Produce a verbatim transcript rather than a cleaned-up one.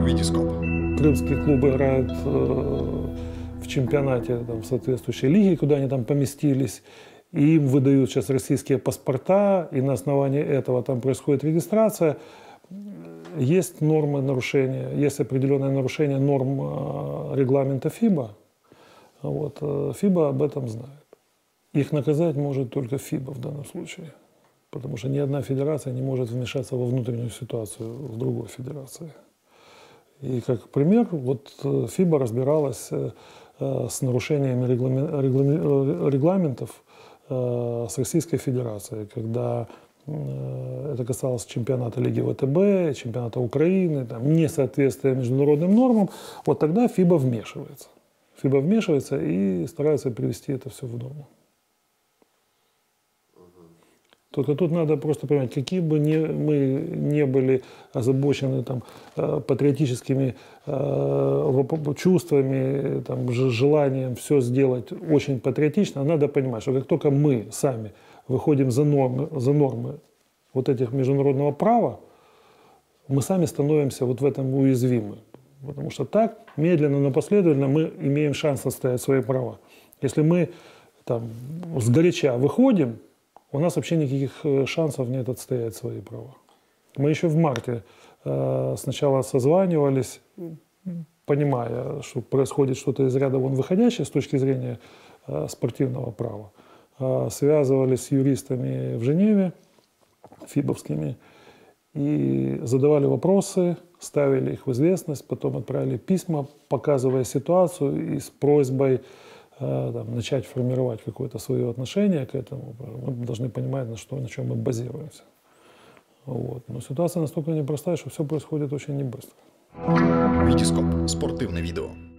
Витископ. Крымские клубы играют э, в чемпионате там, в соответствующей лиге, куда они там поместились. И им выдают сейчас российские паспорта, и на основании этого там происходит регистрация. Есть нормы нарушения, есть определенное нарушение норм э, регламента ФИБА. Вот, э, ФИБА об этом знает. Их наказать может только ФИБА в данном случае. Потому что ни одна федерация не может вмешаться во внутреннюю ситуацию в другой федерации. И как пример, вот ФИБА разбиралась э, с нарушениями реглами, реглами, регламентов э, с Российской Федерацией, когда э, это касалось чемпионата Лиги ВТБ, чемпионата Украины, там, несоответствие международным нормам, вот тогда ФИБА вмешивается. ФИБА вмешивается и старается привести это все в норму. Только тут надо просто понимать, какие бы ни, мы не были озабочены там, патриотическими э, чувствами, там, желанием все сделать очень патриотично, надо понимать, что как только мы сами выходим за нормы, за нормы вот этих международного права, мы сами становимся вот в этом уязвимы. Потому что так, медленно, но последовательно мы имеем шанс отстоять свои права. Если мы там, сгоряча выходим, у нас вообще никаких шансов нет отстоять свои права. Мы еще в марте э, сначала созванивались, понимая, что происходит что-то из ряда вон выходящее с точки зрения э, спортивного права. Э, связывались с юристами в Женеве, фибовскими, и задавали вопросы, ставили их в известность, потом отправили письма, показывая ситуацию и с просьбой Там, начать формировать какое-то свое отношение к этому. Мы должны понимать, на, что, на чем мы базируемся. Вот. Но ситуация настолько непростая, что все происходит очень небыстро. Витископ. Спортивне відео.